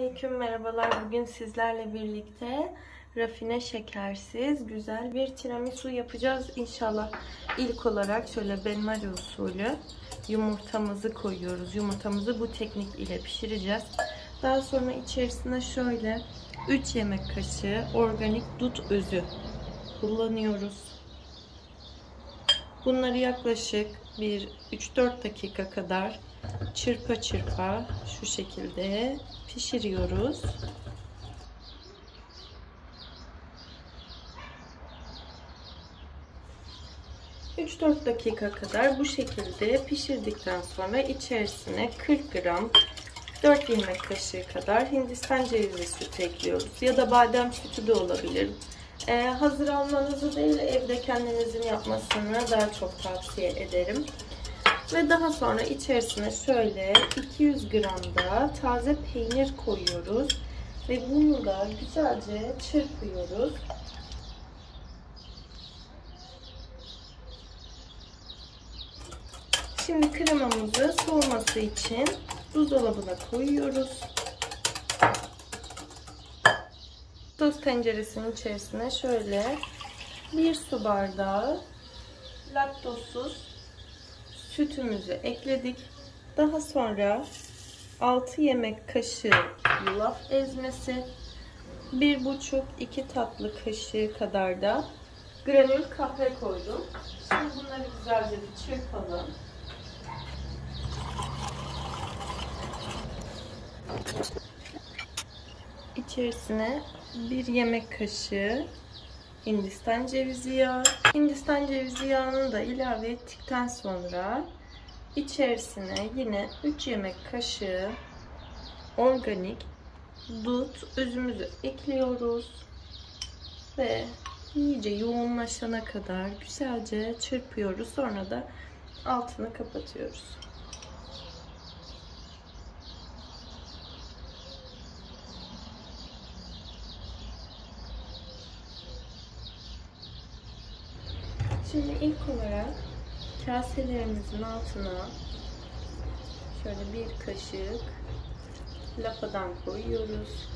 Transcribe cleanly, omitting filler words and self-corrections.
Selamünaleyküm, merhabalar. Bugün sizlerle birlikte rafine şekersiz güzel bir tiramisu yapacağız inşallah. İlk olarak şöyle benmari usulü yumurtamızı koyuyoruz. Yumurtamızı bu teknik ile pişireceğiz. Daha sonra içerisine şöyle 3 yemek kaşığı organik dut özü kullanıyoruz. Bunları yaklaşık 3-4 dakika kadar çırpa çırpa şu şekilde pişiriyoruz. Üç 4 dakika kadar bu şekilde pişirdikten sonra içerisine 40 gram 4 yemek kaşığı kadar Hindistan cevizi sütü ekliyoruz. Ya da badem sütü de olabilir. Hazır almanızı değil, evde kendinizin yapmasını daha çok tavsiye ederim. Ve daha sonra içerisine şöyle 200 gram da taze peynir koyuyoruz. Ve bunu da güzelce çırpıyoruz. Şimdi kremamızı soğuması için buzdolabına koyuyoruz. Tost tenceresinin içerisine şöyle 1 su bardağı laktozsuz sütümüzü ekledik. Daha sonra 6 yemek kaşığı yulaf ezmesi, 1,5-2 tatlı kaşığı kadar da granül kahve koydum. Şimdi bunları güzelce bir çırpalım. İçerisine 1 yemek kaşığı Hindistan cevizi yağı. Hindistan cevizi yağını da ilave ettikten sonra içerisine yine 3 yemek kaşığı organik dut özümüzü ekliyoruz. Ve iyice yoğunlaşana kadar güzelce çırpıyoruz. Sonra da altını kapatıyoruz. Şimdi ilk olarak kaselerimizin altına şöyle 1 kaşık lafadan koyuyoruz.